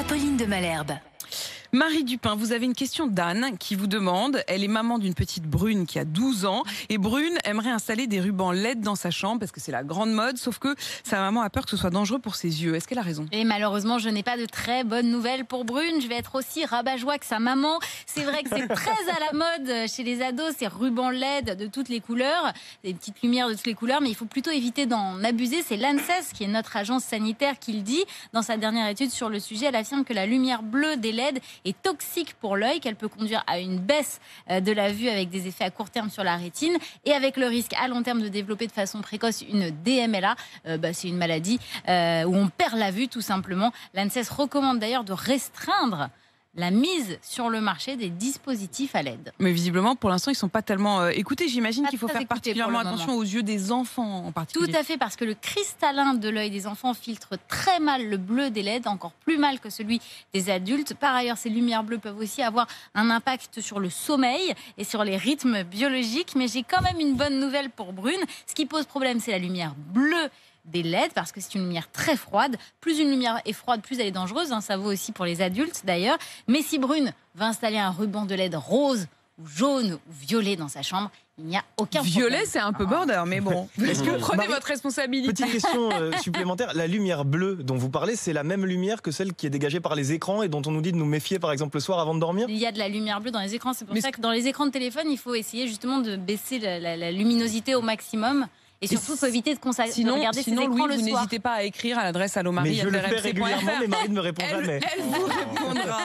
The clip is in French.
Pauline de Malherbe. Marie Dupin, vous avez une question d'Anne qui vous demande, elle est maman d'une petite Brune qui a 12 ans et Brune aimerait installer des rubans LED dans sa chambre parce que c'est la grande mode, sauf que sa maman a peur que ce soit dangereux pour ses yeux. Est-ce qu'elle a raison? Et malheureusement, je n'ai pas de très bonnes nouvelles pour Brune. Je vais être aussi rabat-joie que sa maman. C'est vrai que c'est très à la mode chez les ados, ces rubans LED de toutes les couleurs, des petites lumières de toutes les couleurs, mais il faut plutôt éviter d'en abuser. C'est l'ANSES, qui est notre agence sanitaire, qui le dit. Dans sa dernière étude sur le sujet, elle affirme que la lumière bleue des LED est toxique pour l'œil, qu'elle peut conduire à une baisse de la vue avec des effets à court terme sur la rétine et avec le risque à long terme de développer de façon précoce une DMLA. C'est une maladie où on perd la vue tout simplement. L'ANSES recommande d'ailleurs de restreindre la mise sur le marché des dispositifs à LED. Mais visiblement, pour l'instant, ils ne sont pas tellement écoutés. J'imagine qu'il faut faire particulièrement attention moment. aux yeux des enfants en particulier. Tout à fait, parce que le cristallin de l'œil des enfants filtre très mal le bleu des LED, encore plus mal que celui des adultes. Par ailleurs, ces lumières bleues peuvent aussi avoir un impact sur le sommeil et sur les rythmes biologiques. Mais j'ai quand même une bonne nouvelle pour Brune. Ce qui pose problème, c'est la lumière bleue des LED, parce que c'est une lumière très froide. Plus une lumière est froide, plus elle est dangereuse. Ça vaut aussi pour les adultes d'ailleurs. Mais si Brune va installer un ruban de LED rose ou jaune ou violet dans sa chambre, il n'y a aucun problème. Violet, c'est un peu border, mais bon. Est-ce que prenez votre responsabilité? Petite question supplémentaire. La lumière bleue dont vous parlez, c'est la même lumière que celle qui est dégagée par les écrans et dont on nous dit de nous méfier, par exemple, le soir avant de dormir? Il y a de la lumière bleue dans les écrans. C'est pour ça que dans les écrans de téléphone, il faut essayer justement de baisser la luminosité au maximum. Et surtout, il faut éviter de regarder ces écrans Louis, le vous soir. n'hésitez pas à écrire à l'adresse allo-marie. Mais je le fais régulièrement, mais Marie ne me répond jamais. Elle vous répondra.